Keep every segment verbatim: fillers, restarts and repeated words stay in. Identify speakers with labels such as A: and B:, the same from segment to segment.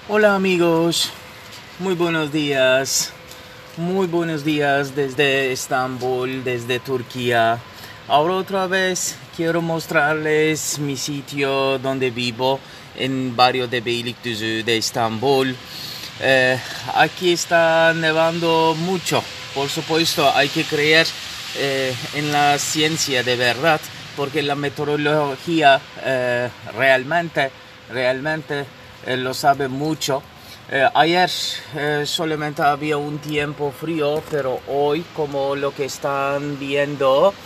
A: Hola amigos, muy buenos días, muy buenos días desde Estambul, desde Turquía. Ahora otra vez quiero mostrarles mi sitio donde vivo en barrio de Beylikdüzü de Estambul. Eh, aquí está nevando mucho, por supuesto hay que creer eh, en la ciencia de verdad, porque la meteorología eh, realmente, realmente eh, lo sabe mucho. Eh, ayer eh, solamente había un tiempo frío, pero hoy, como lo que están viendo,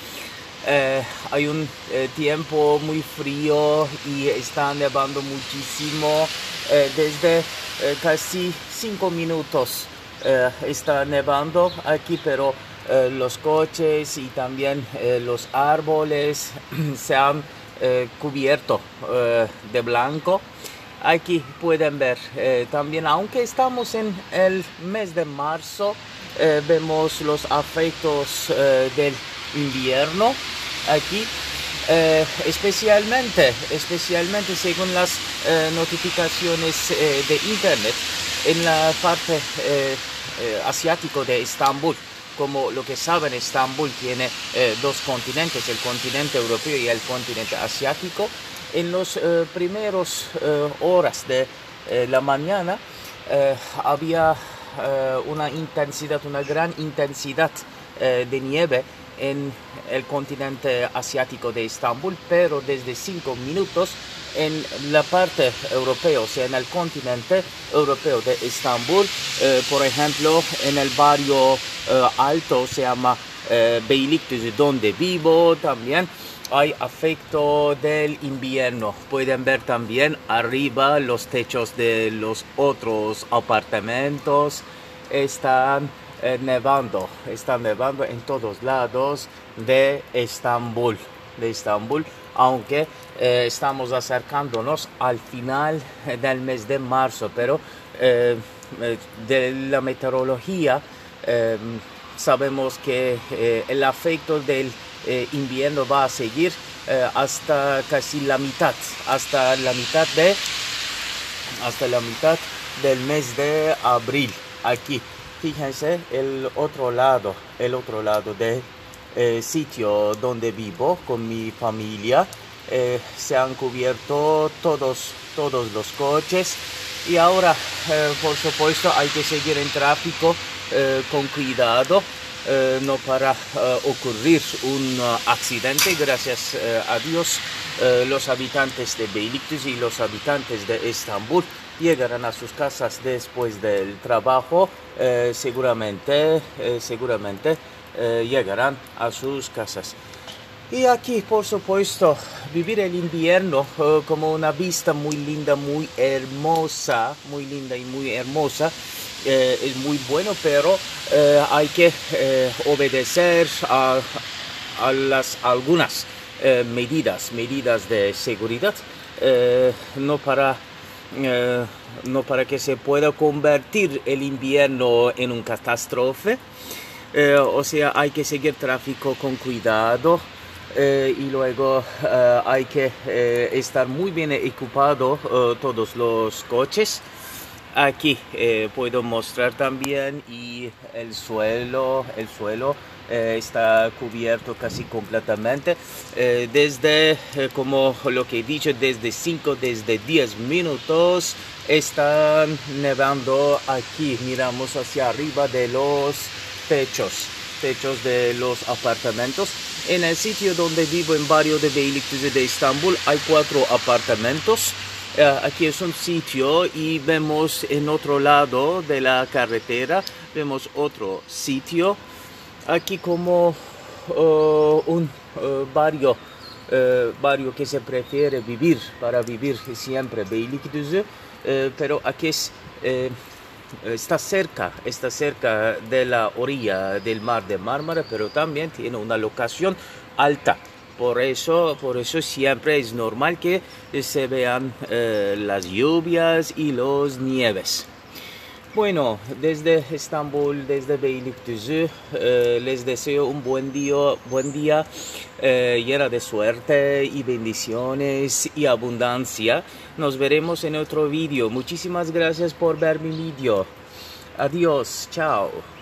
A: eh, hay un eh, tiempo muy frío y está nevando muchísimo. Eh, desde eh, casi cinco minutos eh, está nevando aquí, pero eh, los coches y también eh, los árboles se han eh, cubierto eh, de blanco. Aquí pueden ver eh, también, aunque estamos en el mes de marzo, eh, vemos los efectos eh, del invierno aquí, eh, especialmente, especialmente según las eh, notificaciones eh, de internet en la parte eh, eh, asiático de Estambul. Como lo que saben, Estambul tiene eh, dos continentes, el continente europeo y el continente asiático. En los eh, primeros eh, horas de eh, la mañana eh, había eh, una intensidad, una gran intensidad eh, de nieve en el continente asiático de Estambul, pero desde cinco minutos en la parte europea, o sea, en el continente europeo de Estambul, eh, por ejemplo, en el barrio eh, alto se llama eh, Beylikdüzü, donde vivo también. Hay efecto del invierno. Pueden ver también arriba los techos de los otros apartamentos. Están eh, nevando. Están nevando en todos lados de Estambul. De Estambul. Aunque eh, estamos acercándonos al final del mes de marzo. Pero eh, de la meteorología eh, sabemos que eh, el efecto del Eh, invierno va a seguir eh, hasta casi la mitad, hasta la mitad de, hasta la mitad del mes de abril. Aquí, fíjense el otro lado, el otro lado del eh, sitio donde vivo con mi familia. Eh, se han cubierto todos, todos los coches y ahora, eh, por supuesto, hay que seguir en tráfico eh, con cuidado. Eh, no para uh, ocurrir un uh, accidente. Gracias uh, a Dios, uh, los habitantes de Beylikdüzü y los habitantes de Estambul llegarán a sus casas después del trabajo. Eh, seguramente, eh, seguramente eh, llegarán a sus casas. Y aquí, por supuesto, vivir el invierno uh, como una vista muy linda, muy hermosa, muy linda y muy hermosa. Eh, es muy bueno, pero eh, hay que eh, obedecer a, a las algunas eh, medidas, medidas de seguridad, eh, no para eh, no para que se pueda convertir el invierno en una catástrofe. Eh, o sea, hay que seguir tráfico con cuidado. Eh, y luego eh, hay que eh, estar muy bien equipado eh, todos los coches. Aquí eh, puedo mostrar también y el suelo, el suelo eh, está cubierto casi completamente. Eh, desde, eh, como lo que he dicho, desde cinco, desde diez minutos están nevando aquí. Miramos hacia arriba de los techos, techos de los apartamentos. En el sitio donde vivo, en barrio de Beylikdüzü de Estambul, hay cuatro apartamentos. Uh, aquí es un sitio y vemos en otro lado de la carretera, vemos otro sitio. Aquí como uh, un uh, barrio, uh, barrio que se prefiere vivir para vivir siempre Beylikdüzü, uh, pero aquí es, uh, está cerca, está cerca de la orilla del mar de Mármara, pero también tiene una locación alta. Por eso, por eso siempre es normal que se vean eh, las lluvias y los nieves. Bueno, desde Estambul, desde Beylikdüzü, eh, les deseo un buen día, buen día eh, lleno de suerte y bendiciones y abundancia. Nos veremos en otro vídeo. Muchísimas gracias por ver mi vídeo. Adiós, chao.